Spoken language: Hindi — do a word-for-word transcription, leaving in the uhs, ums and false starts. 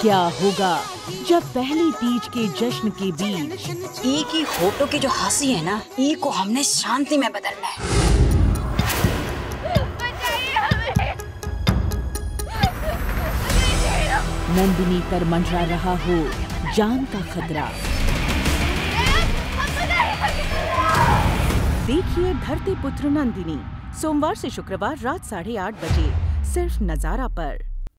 क्या होगा जब पहली तीज के जश्न के बीच ई की होठों की जो हंसी है ना, ई को हमने शांति में बदलना है। नंदिनी पर मंडरा रहा हो जान का खतरा। देखिए धरती पुत्र नंदिनी सोमवार से शुक्रवार रात साढ़े आठ बजे सिर्फ नजारा पर।